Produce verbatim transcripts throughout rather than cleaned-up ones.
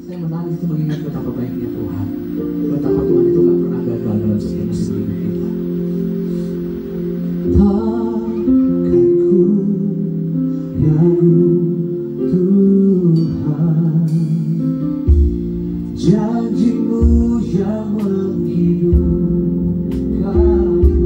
Saya menangis itu mengingat betapa baiknya Tuhan. Betapa Tuhan itu gak pernah gagal dalam setiap musim hidup kita. Takkan ku ragu Tuhan, janji-Mu yang menghidupkanku.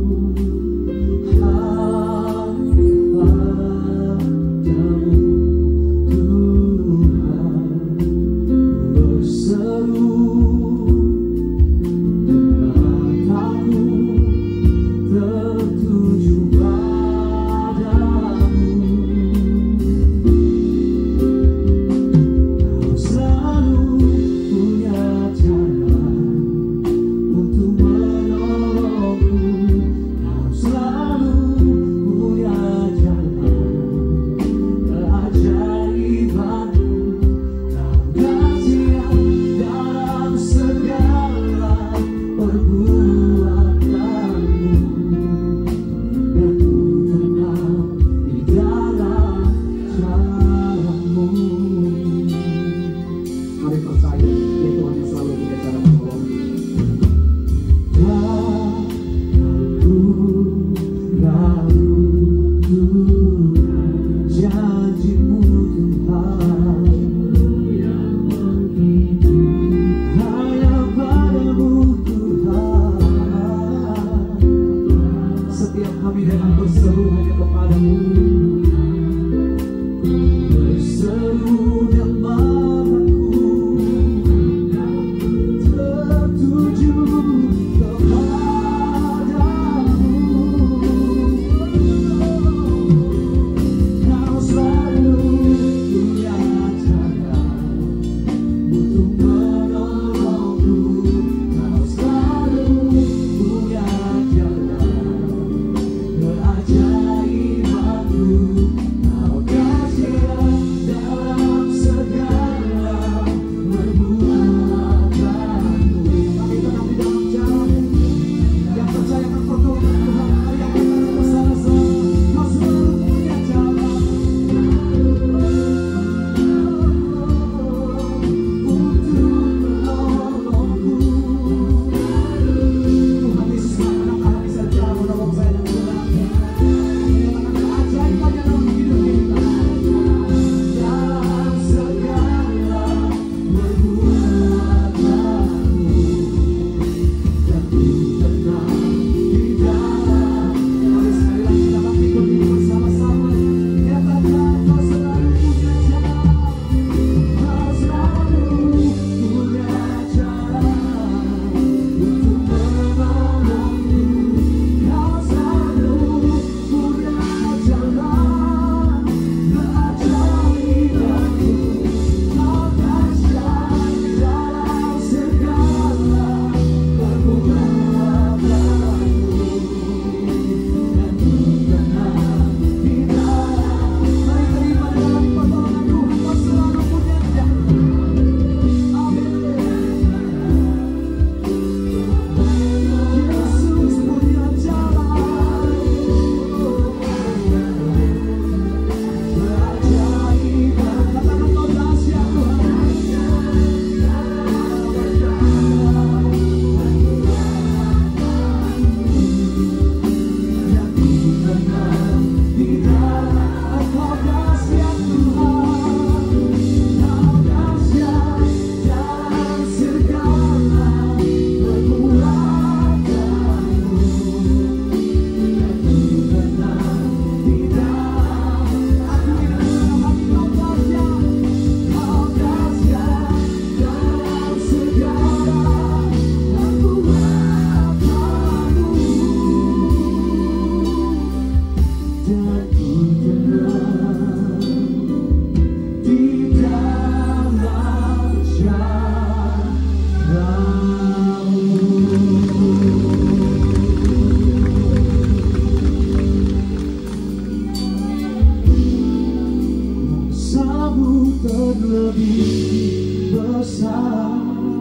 terlebih besar,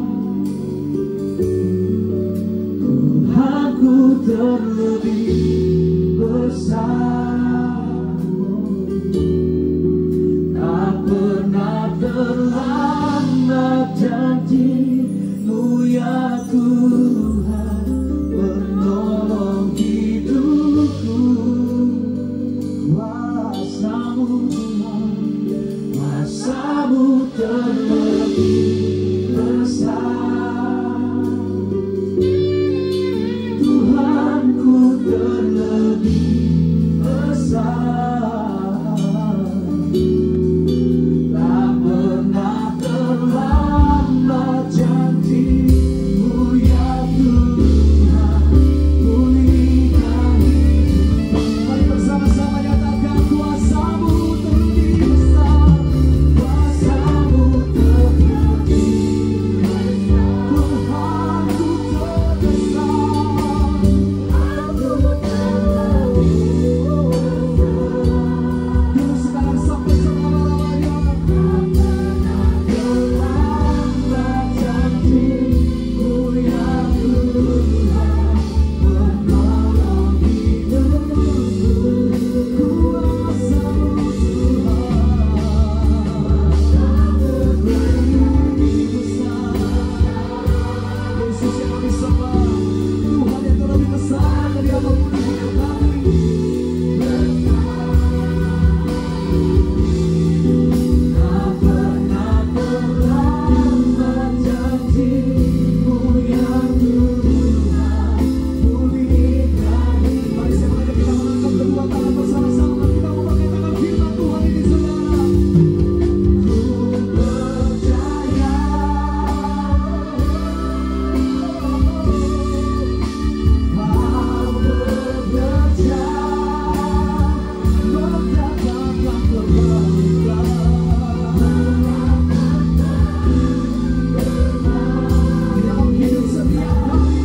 Tuhanku terlebih besar, tak pernah terlambat terlambat janji-Mu ya Tuhan menolong hidupku. Kuasa-Mu Tuhan, kuasa-Mu terlebih besar. Tuhanku terlebih besar. Tak pernah terlambat janji-Mu ya Tuhan pulihkan hidup. Mari bersama-sama nyatakan kuasa-Mu terlebih besar. Kuasa-Mu terlebih besar. Tuhanku terbesar. Terus sekarang sampai selama-lamanya. Terlambat janji-Mu ya Tuhan menolong hidupku. Kuasa-Mu Tuhan terlebih besar. Yesus yang kami sembah, Tuhan yang terlebih besar dari apapun yang hidup kami. Tak pernah terlambat janji-Mu ya Tuhan pulihkan hidup. Mari semuanya kita mengangkat kedua tangan bersama-sama. Kita mau mengatakan firman Tuhan ini saudara. Ku percaya Kau bekerja mendatangkan kebaikan. Dalam hidup setiap kami.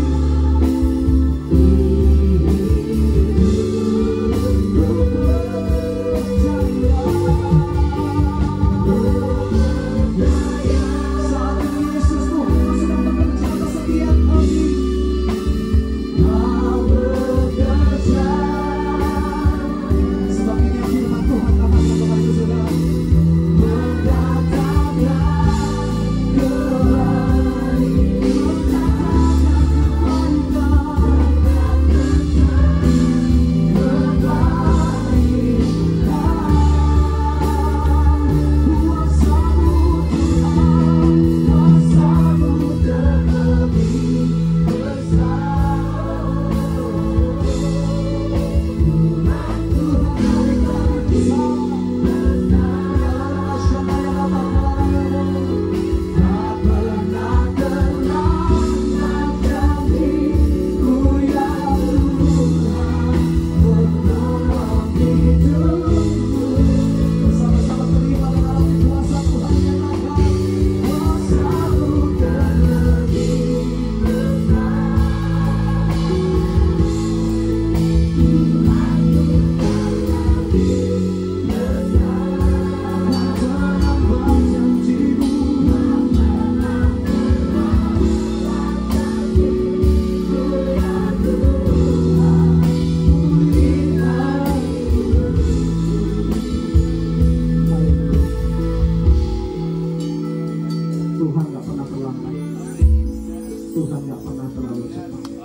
Saat ini Yesus Tuhan sedang bekerja atas setiap kami. Kau bekerja. Sebab ini firman Tuhan katakan kepada saudara. Mendatangkan kebaikan. Kuasa-Mu Tuhan, kuasa-Mu terlebih besar. Tak pernah terlambat janji-Mu ya Tuhan menolong hidupku. Bersama-sama terima mengalami kuasa Tuhan yang akan. Kuasa-Mu terlebih besar. Tuhan gak pernah terlambat. Tuhan gak pernah terlalu cepat.